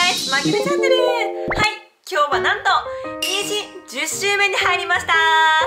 ナイスマキネチャンネル。はい、今日はなんと妊娠10週目に入りました。はい、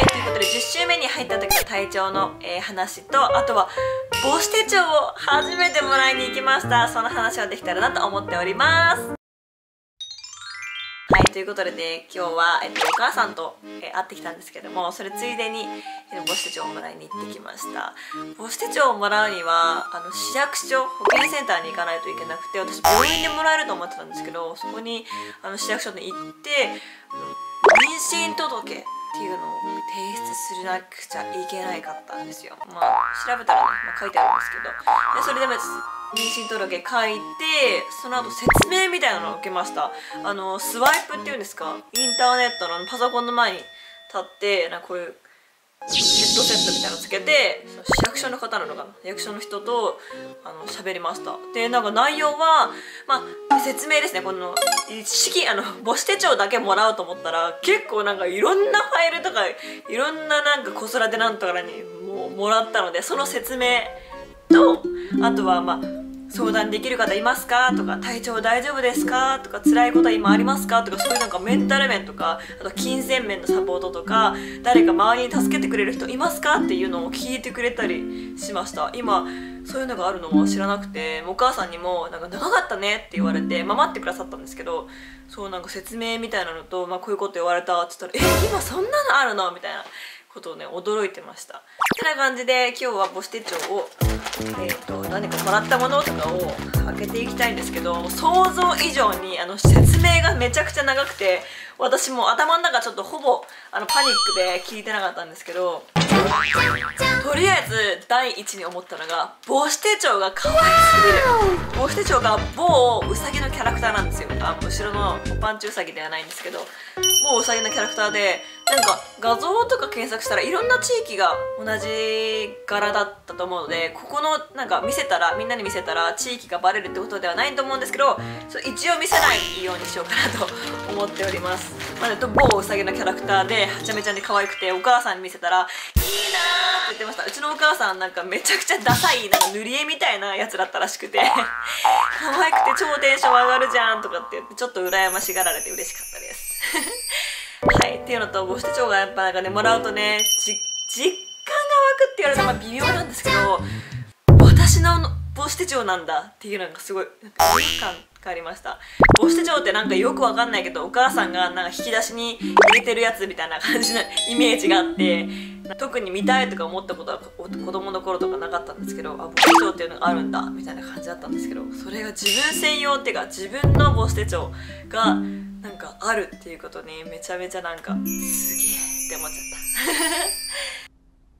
ということで10週目に入った時の体調の、話と、あとは母子手帳を初めてもらいに行きました。その話をできたらなと思っております。はい、ということでね、今日は、お母さんと、会ってきたんですけども、それついでに、母子手帳をもらいに行ってきました。母子手帳をもらうには市役所、保健センターに行かないといけなくて、私病院でもらえると思ってたんですけど、そこに市役所に行って妊娠届っていうのを提出しなくちゃいけないかったんですよ。まあ調べたらね、書いてあるんですけど、でそれでも妊娠届書いて、その後説明みたいなのを受けました。スワイプっていうんですか、インターネットのパソコンの前に立って、こういうヘッドセットみたいなのつけて、市役所の方なのかな、役所の人と喋りました。で内容は説明ですね。この母子手帳だけもらおうと思ったら、結構いろんなファイルとかいろんな子育てなんとかにもらったので、その説明と、あとは相談できる方いますかとか、体調大丈夫ですかとか、辛いことは今ありますかとか、そういうメンタル面とか、あと金銭面のサポートとか、誰か周りに助けてくれる人いますかっていうのを聞いてくれたりしました。今そういうのがあるのは知らなくて、お母さんにも長かったねって言われて、待ってくださったんですけど、そう説明みたいなのと、こういうこと言われたって言ったら、今そんなのあるのみたいなことをね、驚いてました。てな感じで今日は母子手帳を何かもらったものとかを開けていきたいんですけど、想像以上に説明がめちゃくちゃ長くて、私も頭の中ちょっとほぼパニックで聞いてなかったんですけど、とりあえず第一に思ったのが、母子手帳が可愛すぎる。母子手帳が某うさぎのキャラクターなんですよ。後ろのおパンチウサギではないんですけど、某うさぎのキャラクターで、画像とか検索したらいろんな地域が同じ柄だったと思うので、ここのみんなに見せたら地域がバレるってことではないと思うんですけど、一応見せないようにしようかなと思っております。某うさぎのキャラクターではちゃめちゃに可愛くて、お母さんに見せたら「いいな」って言ってました。うちのお母さんめちゃくちゃダサい塗り絵みたいなやつだったらしくて可愛くて超テンション上がるじゃんとかって言って、ちょっと羨ましがられて嬉しかったですはい、っていうのと、母子手帳がやっぱもらうとね、実感が湧くって言われたら微妙なんですけど、私の母子手帳なんだっていうのがすごい違和感がありました。母子手帳ってよくわかんないけど、お母さんが引き出しに入れてるやつみたいな感じのイメージがあって、特に見たいとか思ったことは子供の頃とかなかったんですけど、母子手帳っていうのがあるんだみたいな感じだったんですけど、それが自分専用っていうか、自分の母子手帳があるっていうことにめちゃめちゃすげえって思っちゃった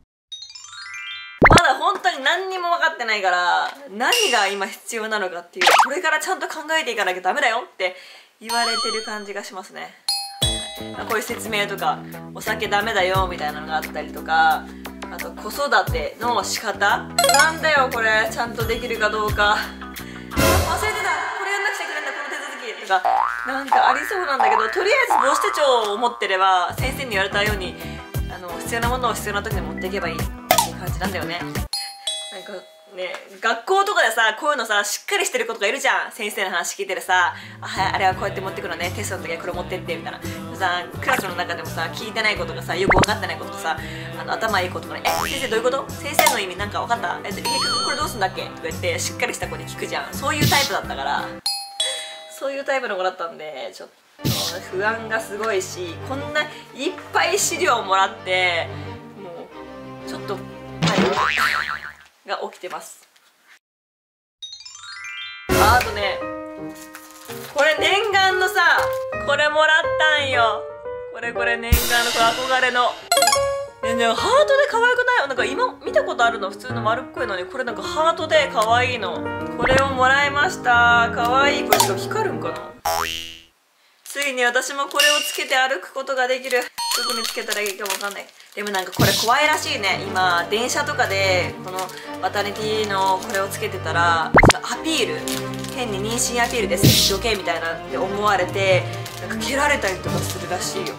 まだ本当に何にも分かってないから、何が今必要なのかっていう、これからちゃんと考えていかなきゃダメだよって言われてる感じがしますね。こういう説明とか、お酒ダメだよみたいなのがあったりとか、あと子育ての仕方なんだよこれ、ちゃんとできるかどうか忘れてた、これやんなくちゃいけないんだ、この手続きとかありそうなんだけど、とりあえず母子手帳を持ってれば、先生に言われたように必要なものを必要な時に持っていけばいいっていう感じなんだよね。学校とかでこういうのしっかりしてる子とかいるじゃん。先生の話聞いてるはい、あれはこうやって持ってくのね、テストの時はこれ持ってってみたいなクラスの中でも聞いてないことがよく分かってないことと頭いい子とかね、先生どういうこと、先生の意味分かった、これどうすんだっけとか言ってしっかりした子に聞くじゃん。そういうタイプだったから、そういうタイプの子だったんで、ちょっと不安がすごいし、こんないっぱい資料をもらって、もうちょっとが起きてます。あとね、これ念願のこれもらったんよ。これ念願の憧れのハートで可愛くない？今見たことあるの普通の丸っこいのに、これハートで可愛いの。これをもらいました。可愛い。これしかも光るんかな。ついに私もこれをつけて歩くことができる。どこにつけたらいいかわかんない。でもこれ怖いらしいね。今電車とかでこのマタニティのこれをつけてたら、アピール、変に妊娠アピールです一生懸命みたいなって思われて蹴られたりとかするらしいよ。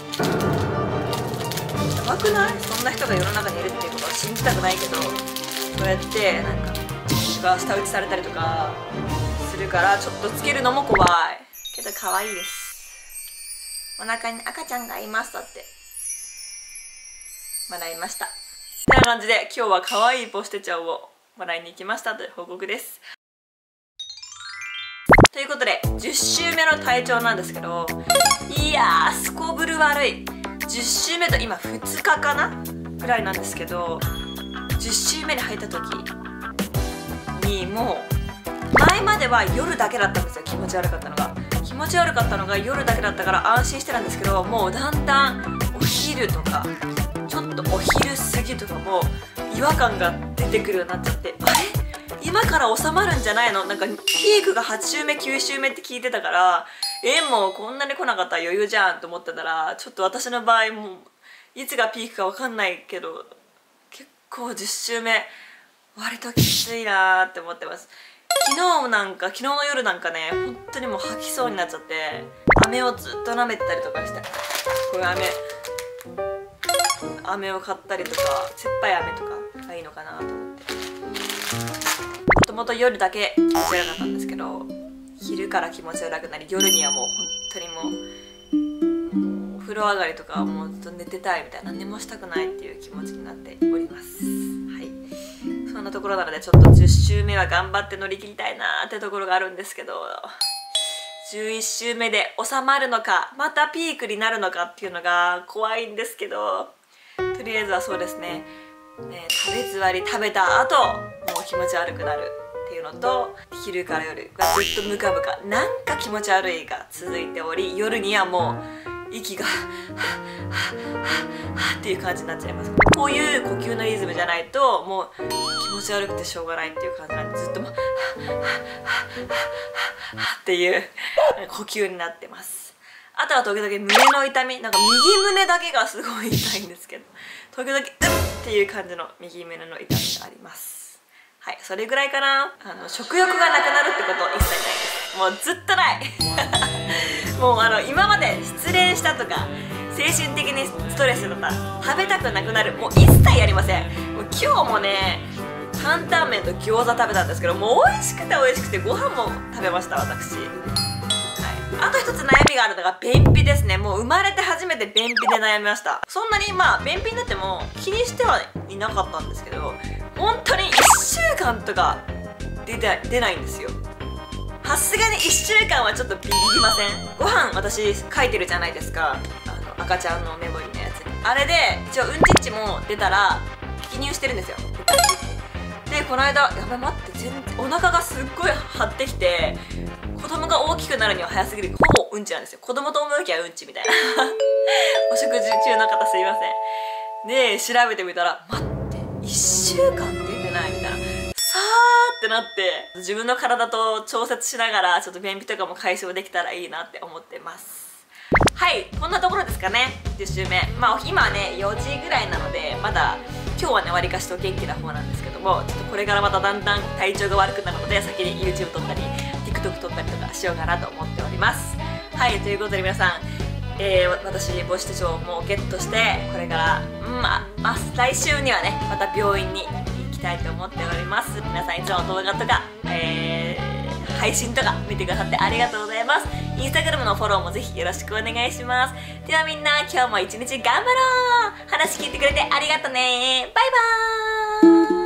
やばくない？そんな人が世の中にいるっていうことは信じたくないけど、そうやって舌打ちされたりとかするからちょっとつけるのも怖いけど可愛いです。お腹に赤ちゃんがいますだってもらいました。てな感じで今日は可愛い母子手帳をもらいに行きましたという報告です。ということで10週目の体調なんですけど、いやーすこぶる悪い。10週目と今2日かなぐらいなんですけど、10週目に入った時にもう前までは夜だけだったんですよ。気持ち悪かったのが夜だけだったから安心してたんですけど、もうだんだんお昼とかちょっとお昼過ぎとかも違和感が出てくるようになっちゃって、あれ今から収まるんじゃないの、なんかピークが8週目9週目って聞いてたから、もうこんなに来なかったら余裕じゃんと思ってたら、ちょっと私の場合もいつがピークか分かんないけど結構10週目割ときついなーって思ってます。昨日の夜なんかね、本当にもう吐きそうになっちゃって、飴をずっと舐めてたりとかして、こういう飴を買ったりとか、酸っぱい飴とかがいいのかなと思って。もともと夜だけ気持ち悪かったんですけど、昼から気持ち悪くなり、夜にはもう本当にもうお風呂上がりとかはもうずっと寝てたいみたいな、何にもしたくないっていう気持ちになっております。はい、そんなところなのでちょっと10週目は頑張って乗り切りたいなーってところがあるんですけど、11週目で収まるのかまたピークになるのかっていうのが怖いんですけど、とりあえずはそうですね、食べ座り食べた後もう気持ち悪くなるっていうのと、昼から夜がずっとムカムカなんか気持ち悪いが続いており、夜にはもう息がっていう感じになっちゃいます。こういう呼吸のリズムじゃないともう気持ち悪くてしょうがないっていう感じなんで、ずっともうっていう呼吸になってます。あとは時々胸の痛み、なんか右胸だけがすごい痛いんですけど、時々っていう感じの右胸の痛みがあります。はい、それぐらいかな。食欲がなくなるってこと一切ないです。もうずっとないもう今まで失恋したとか精神的にストレスとか食べたくなくなる、もう一切やりません。もう今日もね担々麺と餃子食べたんですけど、もう美味しくてご飯も食べました私。あと一つ悩みがあるのが便秘ですね。もう生まれて初めて便秘で悩みました。そんなに便秘になっても気にしてはいなかったんですけど、本当に1週間とか出ないんですよ。さすがに1週間はちょっとビビりません？ご飯私書いてるじゃないですか、赤ちゃんのメモリのやつに。あれで一応うんちっちも出たら記入してるんですよ。でこの間やばい待って、全然お腹がすっごい張ってきて、子供が大きくなるには早すぎる、ほぼうんちなんですよ。子供と思うきはうんちみたいなお食事中の方すいません。で調べてみたら、待って1週間出てないみたいな、さーってなって、自分の体と調節しながらちょっと便秘とかも解消できたらいいなって思ってます。はい、こんなところですかね。10週目、今はね4時ぐらいなので、まだ今日はねわりかしと元気な方なんですけども、ちょっとこれからまただんだん体調が悪くなるので、先に YouTube 撮ったり TikTok 撮ったりとかしようかなと思っております。はい、ということで皆さん、私母子手帳もゲットして、これから来週にはねまた病院に行きたいと思っております。皆さんいつも動画とか、配信とか見てくださってありがとうございます。インスタグラムのフォローもぜひよろしくお願いします。ではみんな今日も一日頑張ろう。話聞いてくれてありがとね。バイバーイ。